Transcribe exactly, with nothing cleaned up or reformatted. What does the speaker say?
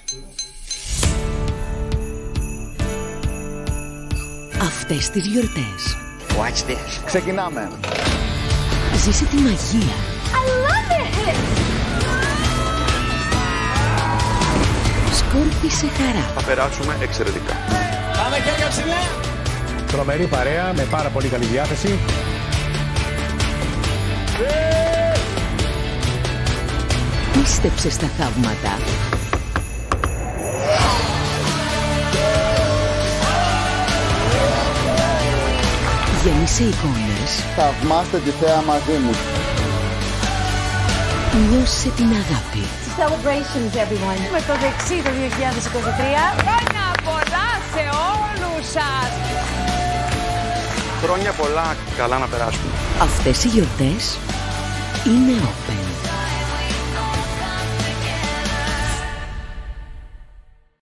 Αυτές τις γιορτές. Watch this. Ξεκινάμε. Ζήσε τη μαγεία. I love it! Σκόρπισε χαρά. Θα περάσουμε εξαιρετικά. Πάμε χέρια ψηλά. Τρομερή παρέα με πάρα πολύ καλή διάθεση. Πίστεψε στα θαύματα. Γέμισε εικόνες. Θαυμάστε τη θέα μαζί μου. Νιώσε την αγάπη. Celebrations, everyone. Με το δεξί το δύο χιλιάδες είκοσι τρία. Χρόνια πολλά σε όλους σας. Χρόνια πολλά, καλά να περάσουμε. Αυτές οι γιορτές είναι όπε.